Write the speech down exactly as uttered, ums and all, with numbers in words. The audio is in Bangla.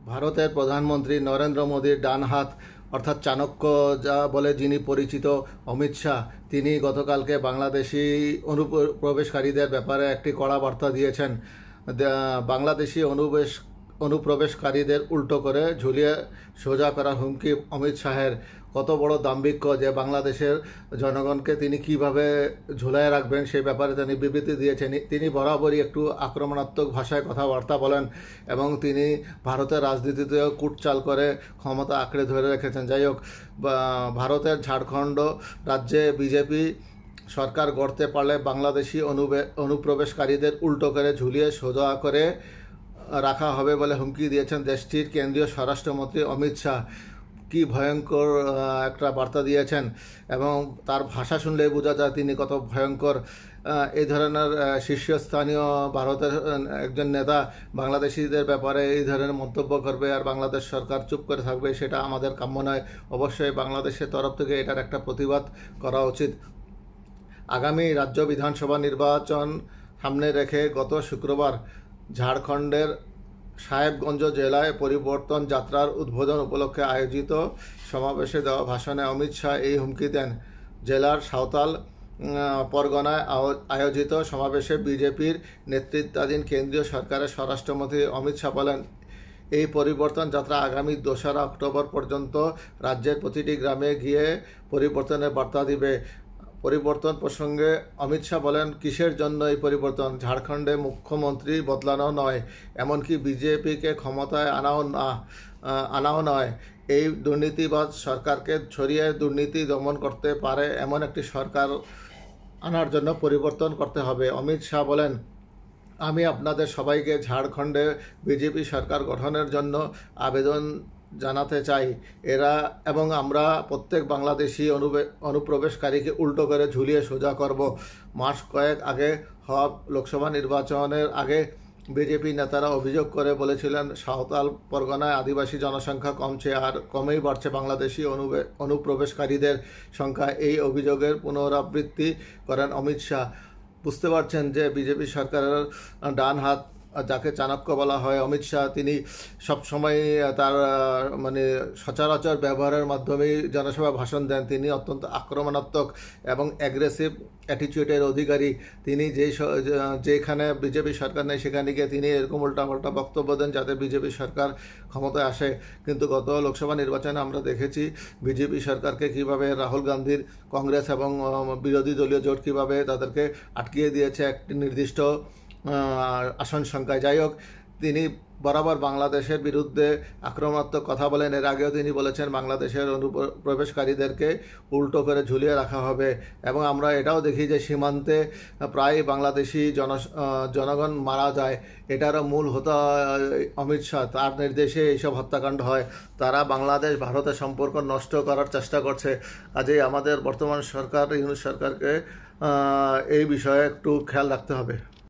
ভারতের প্রধানমন্ত্রী নরেন্দ্র মোদীর ডান হাত অর্থাৎ চাণক্য যা বলে যিনি পরিচিত অমিত শাহ, তিনি গতকালকে বাংলাদেশি অনুপ্রবেশকারীদের ব্যাপারে একটি কড়া বার্তা দিয়েছেন। বাংলাদেশি অনুবেশ অনুপ্রবেশকারীদের উল্টো করে ঝুলিয়ে সোজা করার হুমকি অমিত শাহের। কত বড় দাম্ভিক্য যে বাংলাদেশের জনগণকে তিনি কিভাবে ঝুলায় রাখবেন সেই ব্যাপারে তিনি বিবৃতি দিয়েছেন। তিনি বরাবরই একটু আক্রমণাত্মক ভাষায় কথাবার্তা বলেন এবং তিনি ভারতের রাজনীতিতেও কূটচাল করে ক্ষমতা আঁকড়ে ধরে রেখেছেন। যাই হোক, ভারতের ঝাড়খণ্ড রাজ্যে বিজেপি সরকার গড়তে পারলে বাংলাদেশি অনুবে অনুপ্রবেশকারীদের উল্টো করে ঝুলিয়ে সোজা করে রাখা হবে বলে হুমকি দিয়েছেন দেশটির কেন্দ্রীয় স্বরাষ্ট্রমন্ত্রী অমিত শাহ। কি ভয়ঙ্কর একটা বার্তা দিয়েছেন এবং তার ভাষা শুনলেই বোঝা যায় তিনি কত ভয়ঙ্কর। এই ধরনের শীর্ষস্থানীয় ভারতের একজন নেতা বাংলাদেশিদের ব্যাপারে এই ধরনের মন্তব্য করবে আর বাংলাদেশ সরকার চুপ করে থাকবে, সেটা আমাদের কাম্য নয়। অবশ্যই বাংলাদেশের তরফ থেকে এটার একটা প্রতিবাদ করা উচিত। আগামী রাজ্য বিধানসভা নির্বাচন সামনে রেখে গত শুক্রবার ঝাড়খণ্ডের সাহেবগঞ্জ জেলায় পরিবর্তন যাত্রার উদ্বোধন উপলক্ষে আয়োজিত সমাবেশে দেওয়া ভাষণে অমিত শাহ এই হুমকি দেন। জেলার সাঁওতাল পরগনায় আয়োজিত সমাবেশে বিজেপির নেতৃত্বাধীন কেন্দ্রীয় সরকারের স্বরাষ্ট্রমন্ত্রী অমিত শাহ বলেন, এই পরিবর্তন যাত্রা আগামী দোসরা অক্টোবর পর্যন্ত রাজ্যের প্রতিটি গ্রামে গিয়ে পরিবর্তনের বার্তা দিবে। পরিবর্তন প্রসঙ্গে অমিত শাহ বলেন, কিসের জন্য এই পরিবর্তন? ঝাড়খণ্ডে মুখ্যমন্ত্রী বদলানো নয়, এমনকি বিজেপিকে ক্ষমতায় আনাও না আনাও নয়। এই দুর্নীতিবাজ সরকারকে ছড়িয়ে দুর্নীতি দমন করতে পারে এমন একটি সরকার আনার জন্য পরিবর্তন করতে হবে। অমিত শাহ বলেন, আমি আপনাদের সবাইকে ঝাড়খণ্ডে বিজেপি সরকার গঠনের জন্য আবেদন জানাতে চাই। এরা এবং আমরা প্রত্যেক বাংলাদেশি অনুপ্রবেশকারীকে উল্টো করে ঝুলিয়ে সোজা করব। মাস কয়েক আগে হওয়া লোকসভা নির্বাচনের আগে বিজেপি নেতারা অভিযোগ করে বলেছিলেন, সাঁওতাল পরগনায় আদিবাসী জনসংখ্যা কমছে আর কমেই বাড়ছে বাংলাদেশি অনুপ্রবেশকারীদের সংখ্যা। এই অভিযোগের পুনরাবৃত্তি করেন অমিত শাহ। বুঝতে পারছেন যে বিজেপি সরকারের ডান হাত যাকে চাণক্য বলা হয় অমিত শাহ, তিনি সবসময় তার মানে সচরাচর ব্যবহারের মাধ্যমেই জনসভা ভাষণ দেন। তিনি অত্যন্ত আক্রমণাত্মক এবং অ্যাগ্রেসিভ অ্যাটিটিউডের অধিকারী। তিনি যেই যেখানে বিজেপি সরকার নেই সেখানে গিয়ে তিনি এরকম উল্টাপাল্টা বক্তব্য দেন যাতে বিজেপি সরকার ক্ষমতায় আসে। কিন্তু গত লোকসভা নির্বাচনে আমরা দেখেছি বিজেপি সরকারকে কিভাবে রাহুল গান্ধীর কংগ্রেস এবং বিরোধী দলীয় জোট কিভাবে তাদেরকে আটকিয়ে দিয়েছে একটি নির্দিষ্ট আসন সংখ্যায়। যাই হোক, তিনি বরাবর বাংলাদেশের বিরুদ্ধে আক্রমণাত্মক কথা বলেন। এর আগেও তিনি বলেছেন বাংলাদেশের অনুপ্রবেশকারীদেরকে উল্টো করে ঝুলিয়ে রাখা হবে এবং আমরা এটাও দেখি যে সীমান্তে প্রায় বাংলাদেশি জন জনগণ মারা যায়। এটারও মূল হতা অমিত শাহ, তার নির্দেশে এইসব হত্যাকাণ্ড হয়। তারা বাংলাদেশ ভারতের সম্পর্ক নষ্ট করার চেষ্টা করছে। কাজেই আমাদের বর্তমান সরকার ইউনূস সরকারকে এই বিষয়ে একটু খেয়াল রাখতে হবে।